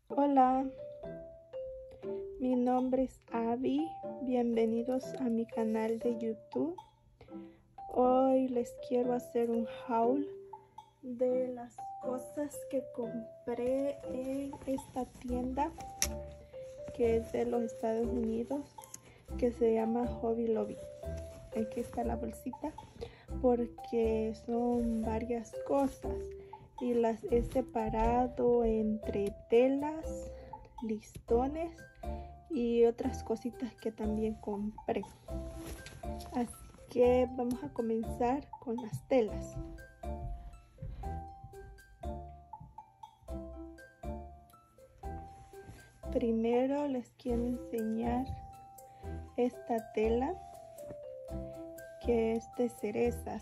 Hola, mi nombre es Abby. Bienvenidos a mi canal de YouTube. Hoy les quiero hacer un haul de las cosas que compré en esta tienda que es de los Estados Unidos, que se llama Hobby Lobby. Aquí está la bolsita porque son varias cosas y las he separado entre telas, listones y otras cositas que también compré. Así que vamos a comenzar con las telas. Primero les quiero enseñar esta tela que es de cerezas.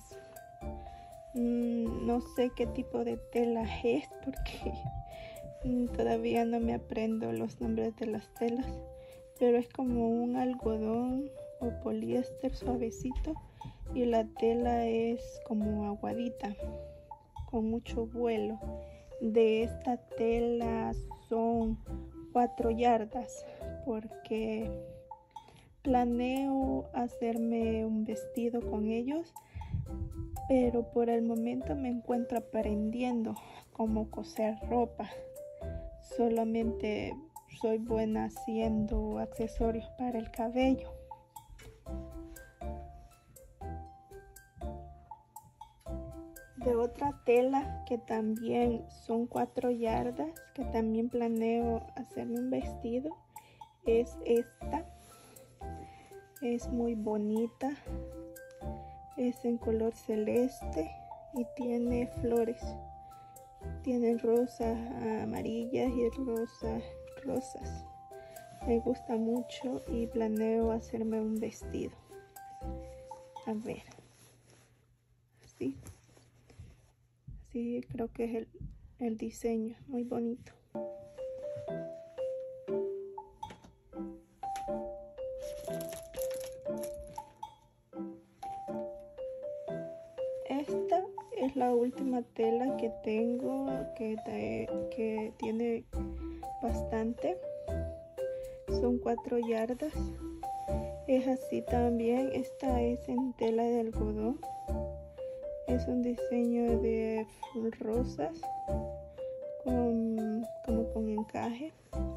No sé qué tipo de tela es porque todavía no me aprendo los nombres de las telas, pero es como un algodón o poliéster suavecito y la tela es como aguadita con mucho vuelo. De esta tela son 4 yardas porque planeo hacerme un vestido con ellos, pero por el momento me encuentro aprendiendo cómo coser ropa. Solamente soy buena haciendo accesorios para el cabello. De otra tela que también son 4 yardas, que también planeo hacerme un vestido, es esta. Es muy bonita, es en color celeste y tiene flores. Tienen rosas amarillas y rosas. Me gusta mucho y planeo hacerme un vestido. A ver, así creo que es el diseño, muy bonito. Esta es la última tela que tengo, que tiene bastante. Son 4 yardas. Es así también. Esta es en tela de algodón. Es un diseño de rosas como con encaje.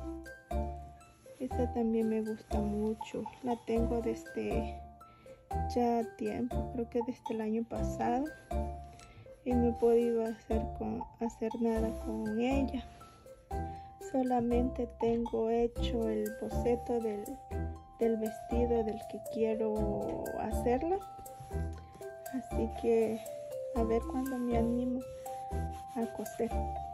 Esta también me gusta mucho. La tengo desde ya tiempo, creo que desde el año pasado, y no he podido hacer nada con ella. Solamente tengo hecho el boceto del vestido del que quiero hacerlo, así que a ver cuándo me animo a coser.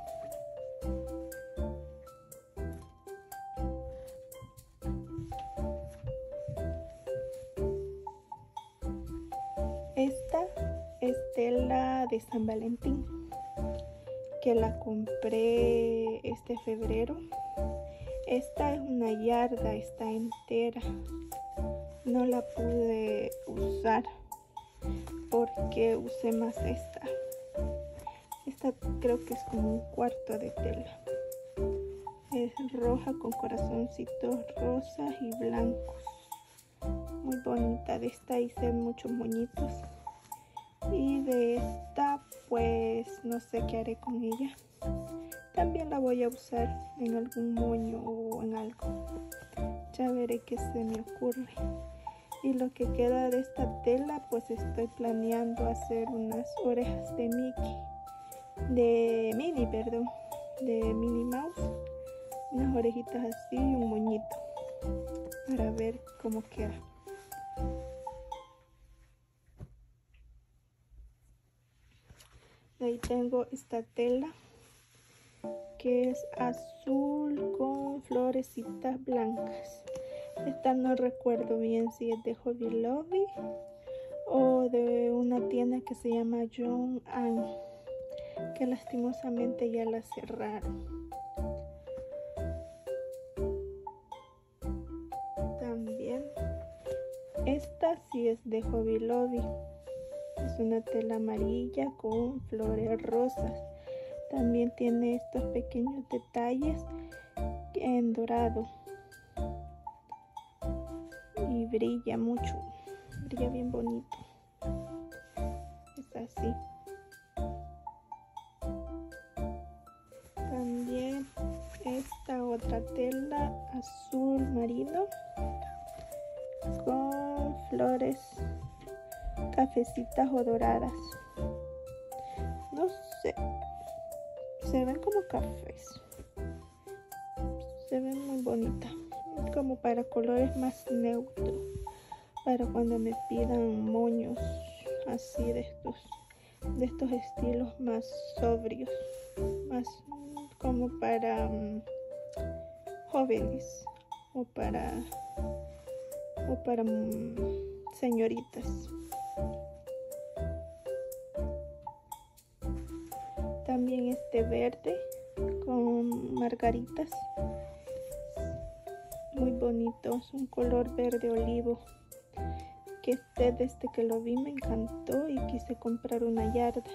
Esta es tela de San Valentín, que la compré este febrero. Esta es 1 yarda, está entera. No la pude usar porque usé más esta. Esta creo que es como 1/4 de tela. Es roja con corazoncitos rosas y blancos. Muy bonita. De esta hice muchos moñitos. Y de esta pues no sé qué haré con ella. También la voy a usar en algún moño o en algo. Ya veré qué se me ocurre. Y lo que queda de esta tela, pues estoy planeando hacer unas orejas de de Minnie Mouse. Unas orejitas así y un moñito para ver cómo queda. Ahí tengo esta tela que es azul con florecitas blancas. Esta no recuerdo bien si es de Hobby Lobby o de una tienda que se llama Joann, que lastimosamente ya la cerraron. También esta sí es de Hobby Lobby. Es una tela amarilla con flores rosas. También tiene estos pequeños detalles en dorado y brilla mucho, brilla bien bonito. Es así. También esta otra tela azul marino con flores cafecitas o doradas. No sé, se ven como cafés. Se ven muy bonitas, como para colores más neutros, para cuando me pidan moños así de estos estilos más sobrios, más como para jóvenes o para señoritas. También este verde con margaritas, muy bonito, es un color verde olivo que desde que lo vi me encantó y quise comprar una yarda.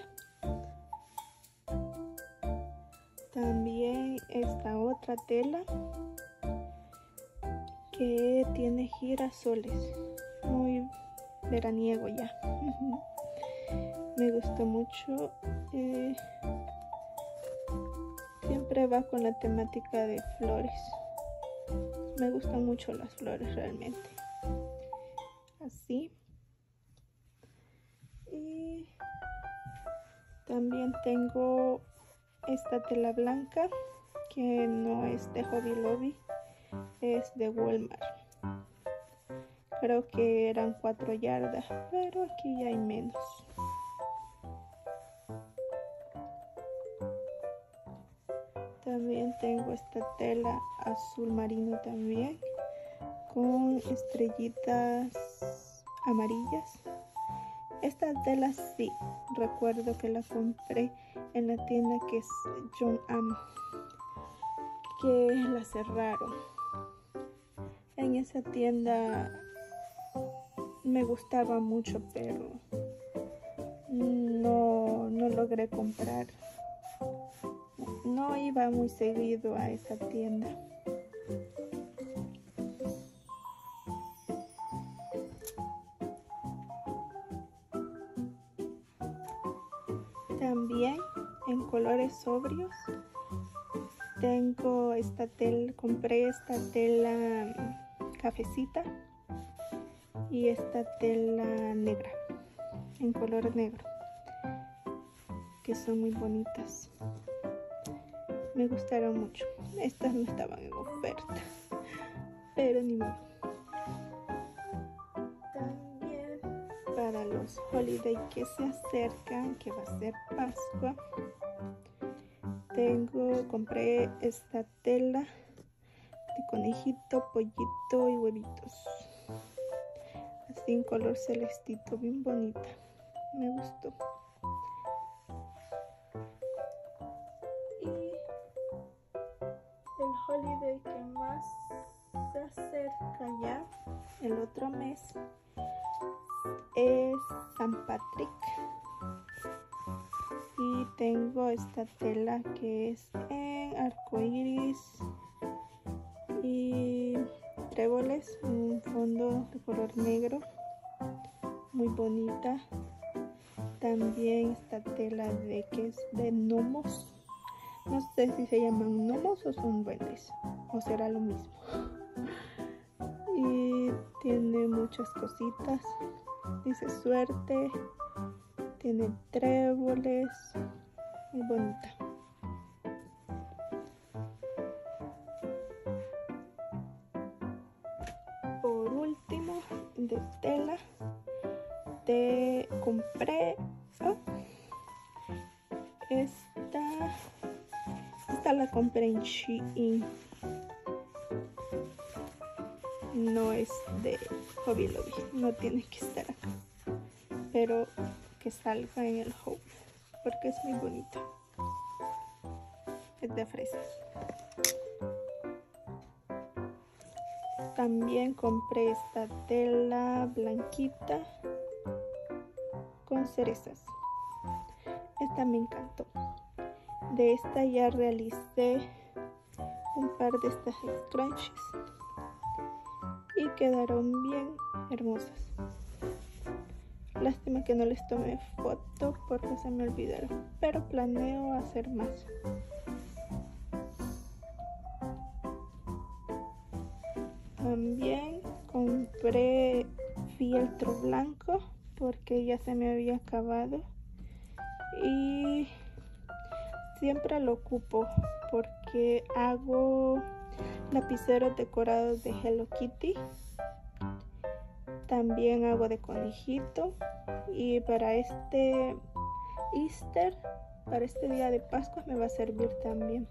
También esta otra tela que tiene girasoles, muy veraniego ya. Me gustó mucho. Siempre va con la temática de flores. Me gustan mucho las flores realmente. Así. Y también tengo esta tela blanca que no es de Hobby Lobby, es de Walmart. Creo que eran 4 yardas, pero aquí ya hay menos. También tengo esta tela azul marino también con estrellitas amarillas. Esta tela sí, recuerdo que la compré en la tienda que es John Am, que la cerraron. En esa tienda me gustaba mucho, pero no logré comprar. No iba muy seguido a esa tienda. También en colores sobrios tengo esta tela, compré esta tela cafecita y esta tela negra, en color negro, que son muy bonitas. Me gustaron mucho. Estas no estaban en oferta, pero ni modo. También para los holidays que se acercan, que va a ser Pascua, compré esta tela de conejito, pollito y huevitos. Así en color celestito, bien bonita. Me gustó. El holiday que más se acerca ya el otro mes es San Patrick, y tengo esta tela que es en arcoíris y tréboles, un fondo de color negro, muy bonita. También esta tela que es de gnomos. No sé si se llaman gnomos o son duendes, o será lo mismo. Y tiene muchas cositas. Dice suerte, tiene tréboles, muy bonita. Por último, de tela, compré esta la compré en Shein. No es de Hobby Lobby, no tiene que estar acá, pero que salga en el haul porque es muy bonita. Es de fresas. También compré esta tela blanquita con cerezas. Esta me encantó. De esta ya realicé un par de estas scrunchies y quedaron bien hermosas. Lástima que no les tomé foto porque se me olvidaron, pero planeo hacer más. También compré fieltro blanco porque ya se me había acabado y siempre lo ocupo porque hago lapiceros decorados de Hello Kitty. También hago de conejito y para este Easter, para este día de Pascua me va a servir también.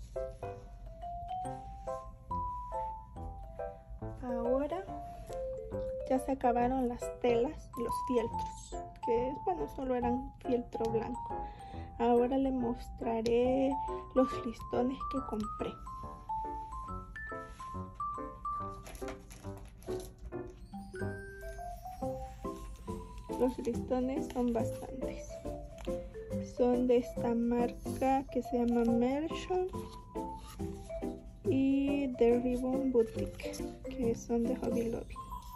Ahora ya se acabaron las telas y los fieltros, que bueno, solo eran fieltro blanco. Ahora les mostraré los listones que compré. Los listones son bastantes. Son de esta marca que se llama Mershon y The Ribbon Boutique, que son de Hobby Lobby.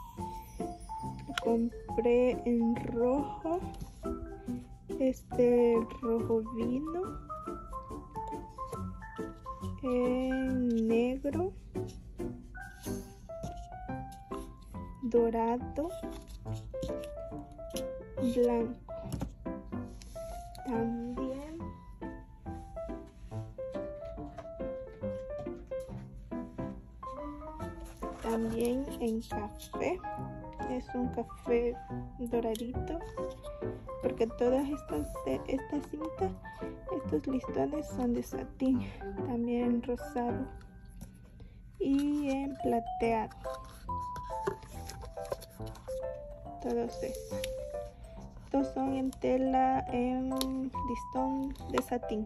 Compré en rojo, rojo vino, en negro, dorado, blanco. También en café, es un café doradito, porque todas estas cintas, estos listones son de satín. También rosado y en plateado. Todos estos son en tela en listón de satín.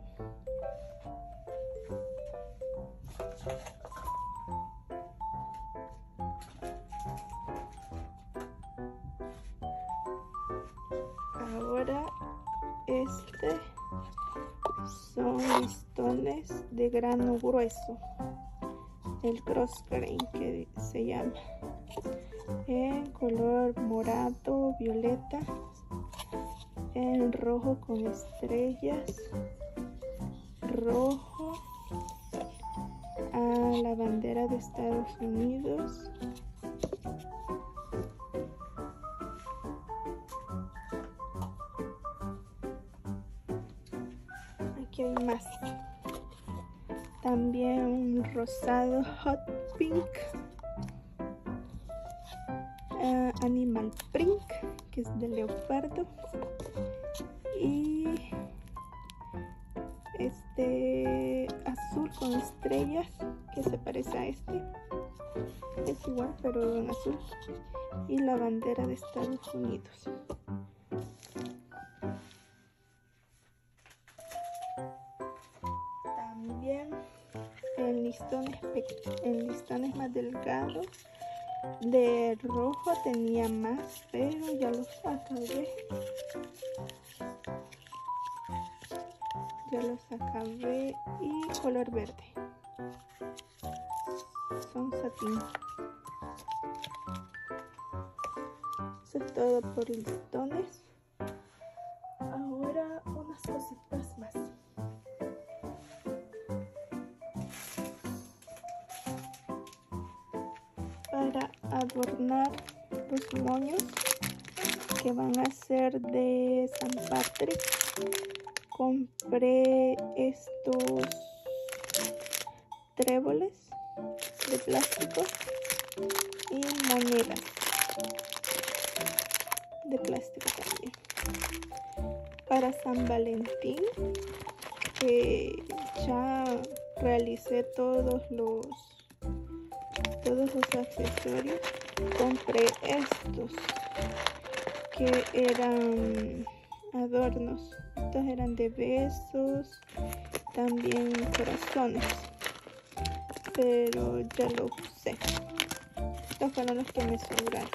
Ahora son listones de grano grueso, el cross grain que se llama, en color morado, violeta, en rojo con estrellas, rojo a la bandera de Estados Unidos, aquí hay más, también un rosado hot pink, animal print que es de leopardo, y azul con estrellas que se parece a es igual pero en azul, y la bandera de Estados Unidos. También en listones más delgados de rojo tenía más, pero ya los acabé. Y color verde, son satín. Eso es todo por listones. Ahora unas cositas más. Para adornar los moños que van a ser de San Patrick, compré estos tréboles de plástico y monedas de plástico también. Para San Valentín, ya realicé todos los accesorios, compré estos que eran adornos. Estos eran de besos, también corazones, pero ya lo usé. Estos fueron los que me sobraron.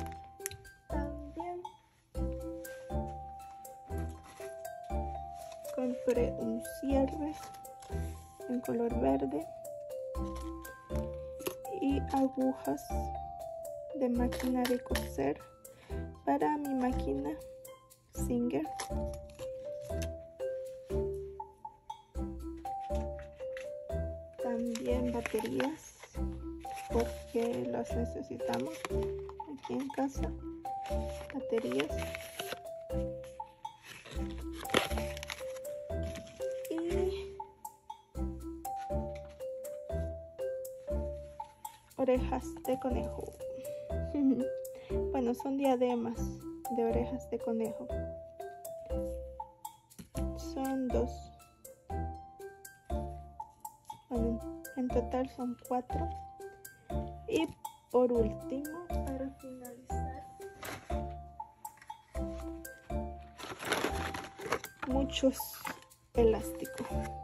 También compré un cierre en color verde y agujas de máquina de coser para mi máquina Singer. También baterías porque las necesitamos aquí en casa. Baterías y orejas de conejo. Bueno, son diademas de orejas de conejo. Son 2. Bueno, en total son 4. Y por último, para finalizar, muchos elásticos.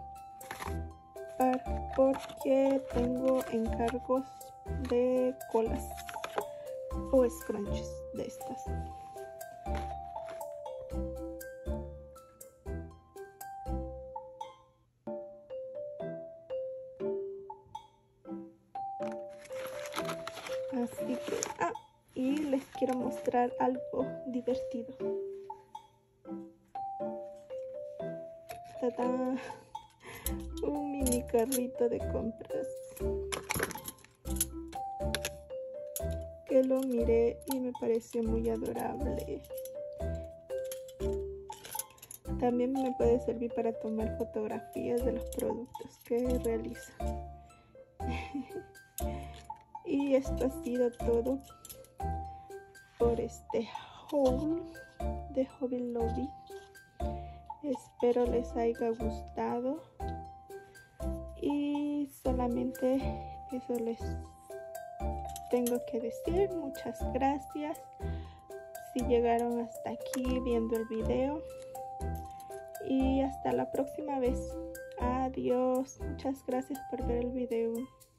Porque tengo encargos de colas o scrunchies de estas. Así que, y les quiero mostrar algo divertido. ¡Tadá! Un mini carrito de compras que lo miré y me pareció muy adorable. También me puede servir para tomar fotografías de los productos que realizo. Y esto ha sido todo por este haul de Hobby Lobby. Espero les haya gustado y solamente eso les tengo que decir. Muchas gracias si llegaron hasta aquí viendo el video y hasta la próxima vez. Adiós, muchas gracias por ver el video.